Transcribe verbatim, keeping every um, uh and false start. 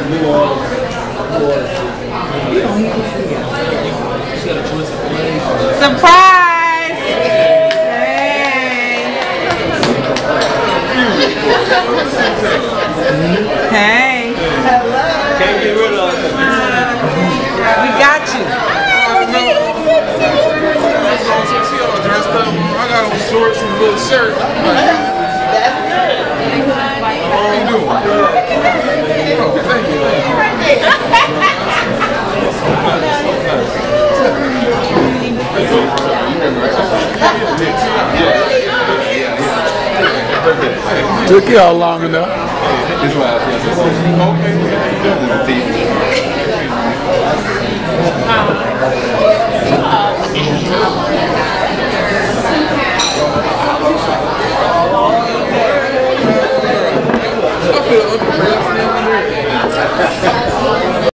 Surprise! Hey. Hey. Can't get rid of it. We got you. Dressed up. I got on shorts and a little shirt. How you doing? Oh, thank you. Took y'all long enough. This why I feel